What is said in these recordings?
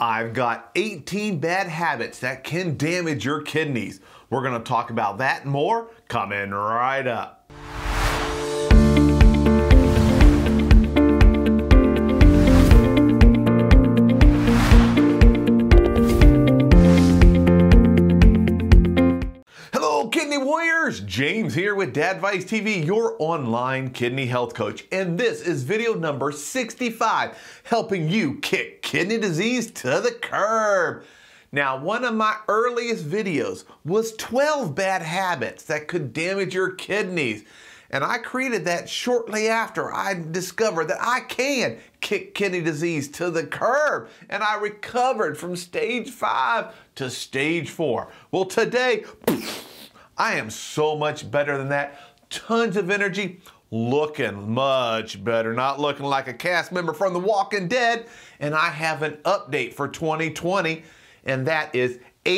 I've got 18 bad habits that can damage your kidneys. We're going to talk about that and more coming right up. Hello, Kidney Warriors! James here with Dadvice TV, your online kidney health coach. And this is video number 65, helping you kick kidney disease to the curb. Now, one of my earliest videos was 12 bad habits that could damage your kidneys. And I created that shortly after I discovered that I can kick kidney disease to the curb. And I recovered from stage 5 to stage 4. Well, today, I am so much better than that. Tons of energy, looking much better. Not looking like a cast member from The Walking Dead. And I have an update for 2020. And that is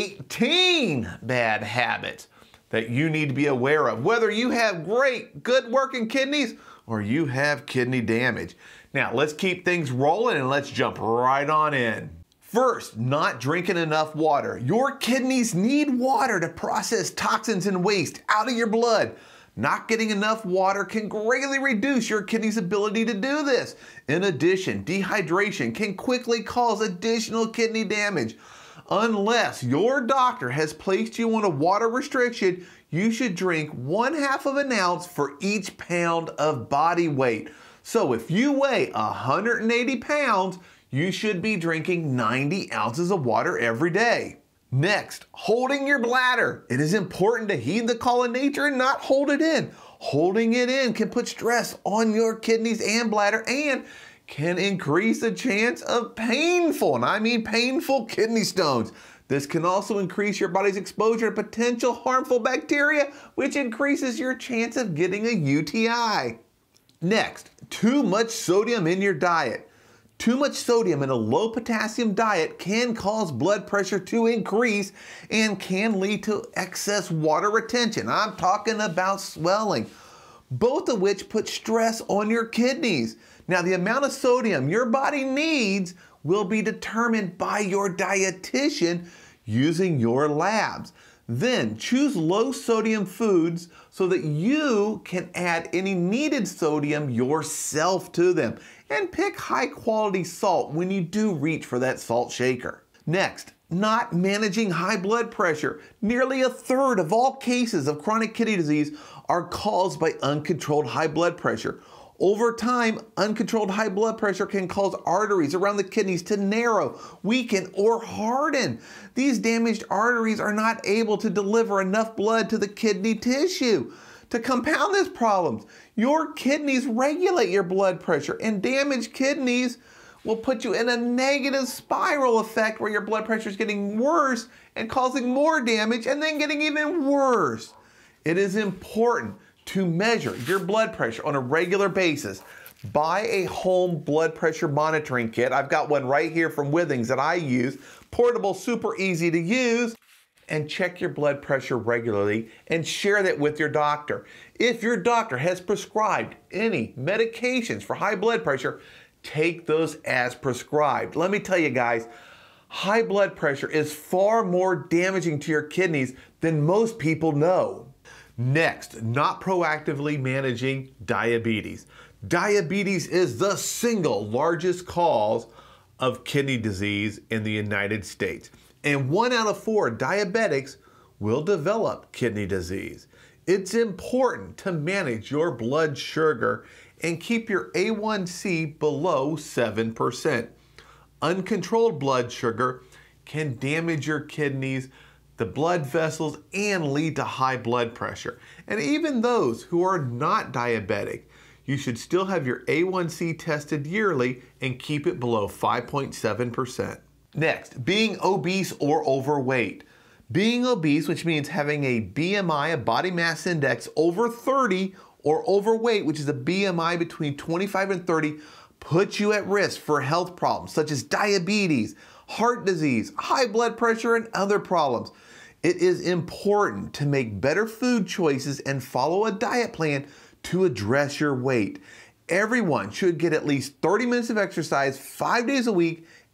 18 bad habits that you need to be aware of, whether you have great, good working kidneys or you have kidney damage. Now, let's keep things rolling and let's jump right on in. First, not drinking enough water. Your kidneys need water to process toxins and waste out of your blood. Not getting enough water can greatly reduce your kidney's ability to do this. In addition, dehydration can quickly cause additional kidney damage. Unless your doctor has placed you on a water restriction, you should drink 1/2 of an ounce for each pound of body weight. So if you weigh 180 pounds, you should be drinking 90 ounces of water every day. Next, holding your bladder. It is important to heed the call of nature and not hold it in. Holding it in can put stress on your kidneys and bladder and can increase the chance of painful, and I mean painful, kidney stones. This can also increase your body's exposure to potential harmful bacteria, which increases your chance of getting a UTI. Next, too much sodium in your diet. Too much sodium in a low potassium diet can cause blood pressure to increase and can lead to excess water retention. I'm talking about swelling, both of which put stress on your kidneys. Now, the amount of sodium your body needs will be determined by your dietitian using your labs. Then choose low sodium foods so that you can add any needed sodium yourself to them. And pick high quality salt when you do reach for that salt shaker. Next, not managing high blood pressure. Nearly 1/3 of all cases of chronic kidney disease are caused by uncontrolled high blood pressure. Over time, uncontrolled high blood pressure can cause arteries around the kidneys to narrow, weaken, or harden. These damaged arteries are not able to deliver enough blood to the kidney tissue. To compound these problems, your kidneys regulate your blood pressure, and damaged kidneys will put you in a negative spiral effect where your blood pressure is getting worse and causing more damage and then getting even worse. It is important to measure your blood pressure on a regular basis. Buy a home blood pressure monitoring kit. I've got one right here from Withings that I use. Portable, super easy to use. And check your blood pressure regularly and share that with your doctor. If your doctor has prescribed any medications for high blood pressure, take those as prescribed. Let me tell you guys, high blood pressure is far more damaging to your kidneys than most people know. Next, not proactively managing diabetes. Diabetes is the single largest cause of kidney disease in the United States. And 1 out of 4 diabetics will develop kidney disease. It's important to manage your blood sugar and keep your A1C below 7%. Uncontrolled blood sugar can damage your kidneys, the blood vessels, and lead to high blood pressure. And even those who are not diabetic, you should still have your A1C tested yearly and keep it below 5.7%. Next, being obese or overweight. Being obese, which means having a BMI, a body mass index, over 30, or overweight, which is a BMI between 25 and 30, puts you at risk for health problems such as diabetes, heart disease, high blood pressure, and other problems. It is important to make better food choices and follow a diet plan to address your weight. Everyone should get at least 30 minutes of exercise 5 days a week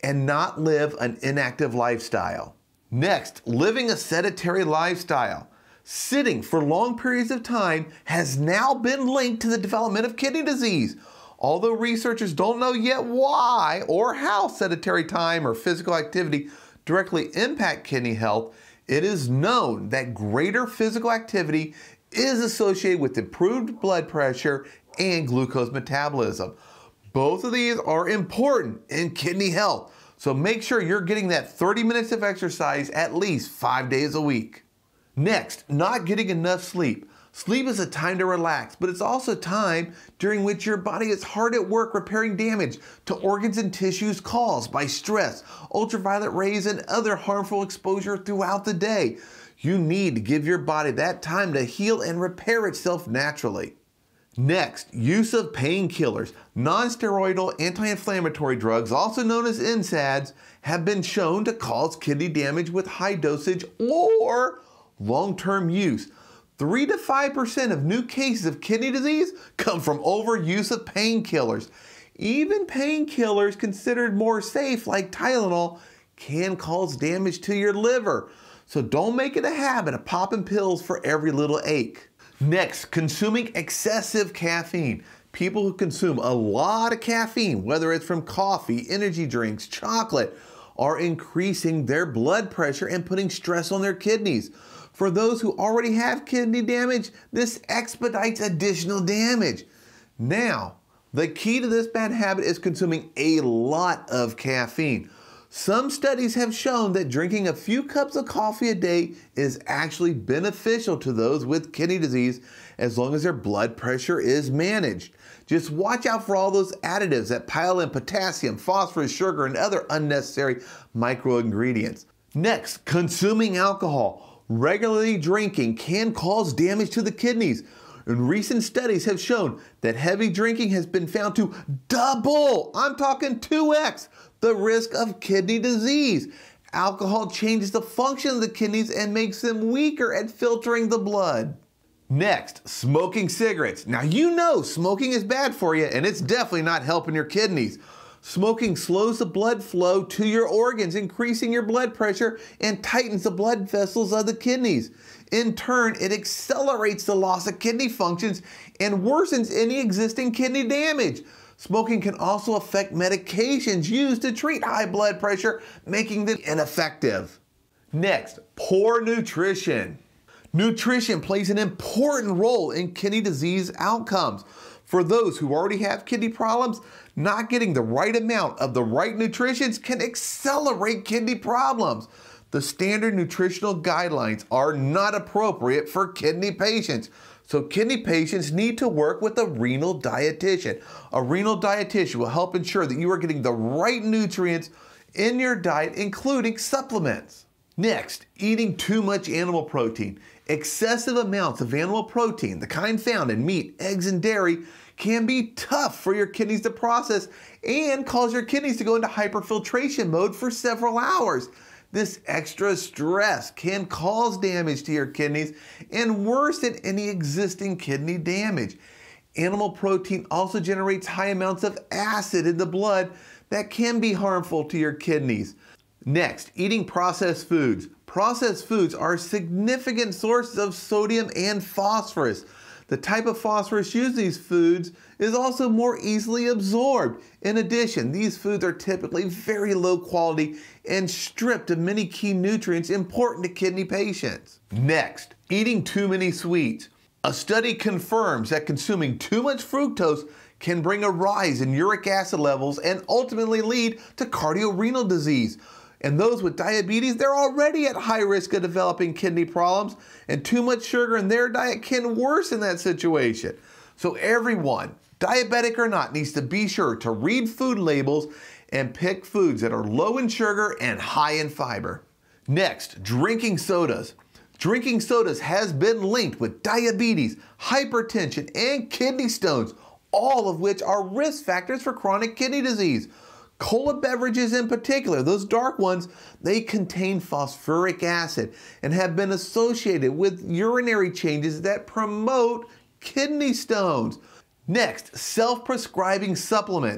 and not live an inactive lifestyle. Next, living a sedentary lifestyle. Sitting for long periods of time has now been linked to the development of kidney disease. Although researchers don't know yet why or how sedentary time or physical activity directly impact kidney health, it is known that greater physical activity is associated with improved blood pressure and glucose metabolism. Both of these are important in kidney health, so make sure you're getting that 30 minutes of exercise at least 5 days a week. Next, not getting enough sleep. Sleep is a time to relax, but it's also time during which your body is hard at work repairing damage to organs and tissues caused by stress, ultraviolet rays, and other harmful exposure throughout the day. You need to give your body that time to heal and repair itself naturally. Next, use of painkillers. Non-steroidal anti-inflammatory drugs, also known as NSAIDs, have been shown to cause kidney damage with high dosage or long-term use. 3 to 5% of new cases of kidney disease come from overuse of painkillers. Even painkillers considered more safe, like Tylenol, can cause damage to your liver. So don't make it a habit of popping pills for every little ache. Next, consuming excessive caffeine. People who consume a lot of caffeine, whether it's from coffee, energy drinks, chocolate, are increasing their blood pressure and putting stress on their kidneys. For those who already have kidney damage, this expedites additional damage. Now, the key to this bad habit is consuming a lot of caffeine. Some studies have shown that drinking a few cups of coffee a day is actually beneficial to those with kidney disease as long as their blood pressure is managed. Just watch out for all those additives that pile in potassium, phosphorus, sugar, and other unnecessary microingredients. Next, consuming alcohol. Regularly drinking can cause damage to the kidneys. And recent studies have shown that heavy drinking has been found to double, I'm talking 2x, the risk of kidney disease. Alcohol changes the function of the kidneys and makes them weaker at filtering the blood. Next, smoking cigarettes. Now you know smoking is bad for you and it's definitely not helping your kidneys. Smoking slows the blood flow to your organs, increasing your blood pressure and tightens the blood vessels of the kidneys. In turn, it accelerates the loss of kidney functions and worsens any existing kidney damage. Smoking can also affect medications used to treat high blood pressure, making them ineffective. Next, poor nutrition. Nutrition plays an important role in kidney disease outcomes. For those who already have kidney problems, not getting the right amount of the right nutrition can accelerate kidney problems. The standard nutritional guidelines are not appropriate for kidney patients. So kidney patients need to work with a renal dietitian. A renal dietitian will help ensure that you are getting the right nutrients in your diet, including supplements. Next, eating too much animal protein. Excessive amounts of animal protein, the kind found in meat, eggs, and dairy, can be tough for your kidneys to process and cause your kidneys to go into hyperfiltration mode for several hours. This extra stress can cause damage to your kidneys and worsen any existing kidney damage. Animal protein also generates high amounts of acid in the blood that can be harmful to your kidneys. Next, eating processed foods. Processed foods are significant sources of sodium and phosphorus. The type of phosphorus used in these foods is also more easily absorbed. In addition, these foods are typically very low quality and stripped of many key nutrients important to kidney patients. Next, eating too many sweets. A study confirms that consuming too much fructose can bring a rise in uric acid levels and ultimately lead to cardiorenal disease. And those with diabetes, they're already at high risk of developing kidney problems, and too much sugar in their diet can worsen that situation. So everyone, diabetic or not, needs to be sure to read food labels and pick foods that are low in sugar and high in fiber. Next, drinking sodas. Drinking sodas has been linked with diabetes, hypertension, and kidney stones, all of which are risk factors for chronic kidney disease. Cola beverages in particular, those dark ones, they contain phosphoric acid and have been associated with urinary changes that promote kidney stones. Next, self-prescribing supplements.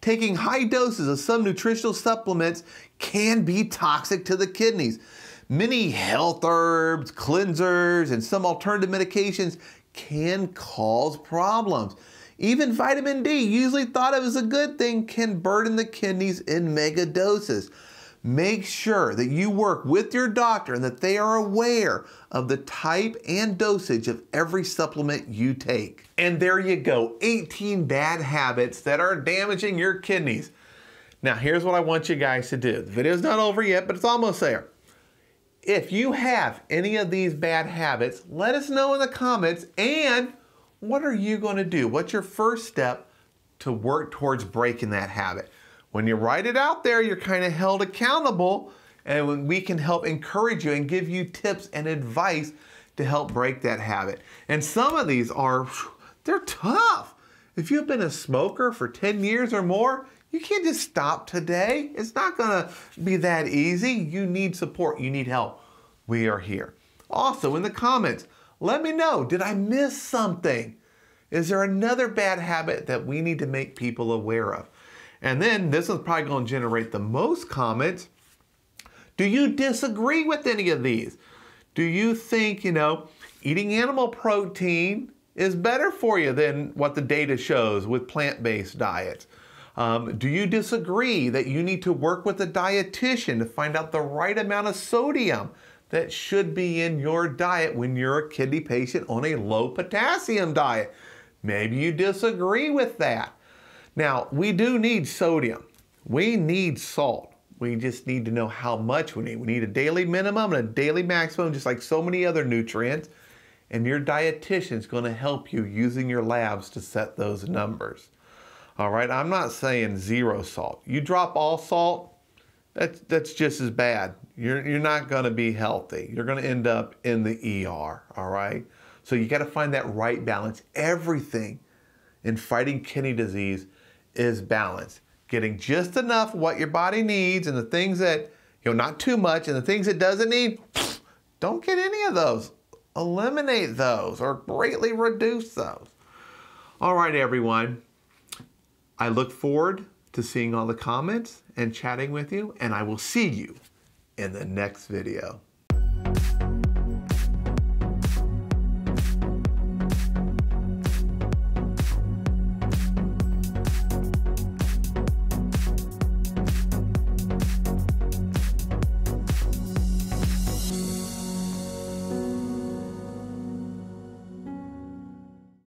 taking high doses of some nutritional supplements can be toxic to the kidneys. Many health herbs, cleansers, and some alternative medications can cause problems. Even vitamin D, usually thought of as a good thing, can burden the kidneys in mega doses. Make sure that you work with your doctor and that they are aware of the type and dosage of every supplement you take. And there you go, 18 bad habits that are damaging your kidneys. Now here's what I want you guys to do. The video's not over yet, but it's almost there. If you have any of these bad habits, let us know in the comments, and what are you going to do? What's your first step to work towards breaking that habit? When you write it out there, you're kind of held accountable, and we can help encourage you and give you tips and advice to help break that habit. And some of these they're tough. If you've been a smoker for 10 years or more, you can't just stop today. It's not gonna be that easy. You need support, you need help. We are here. Also in the comments, let me know, did I miss something? Is there another bad habit that we need to make people aware of? And then this is probably going to generate the most comments. Do you disagree with any of these? Do you think, eating animal protein is better for you than what the data shows with plant-based diets? Do you disagree that you need to work with a dietitian to find out the right amount of sodium that should be in your diet when you're a kidney patient on a low potassium diet? Maybe you disagree with that. Now, we do need sodium. We need salt. We just need to know how much we need. We need a daily minimum and a daily maximum, just like so many other nutrients. And your dietitian is going to help you using your labs to set those numbers. All right, I'm not saying zero salt. You drop all salt, that's just as bad. You're not going to be healthy. You're going to end up in the ER, all right? So you got to find that right balance. Everything in fighting kidney disease is balance. Getting just enough what your body needs, and the things that, not too much, and the things it doesn't need, don't get any of those. Eliminate those or greatly reduce those. All right, everyone. I look forward to seeing all the comments and chatting with you, and I will see you in the next video.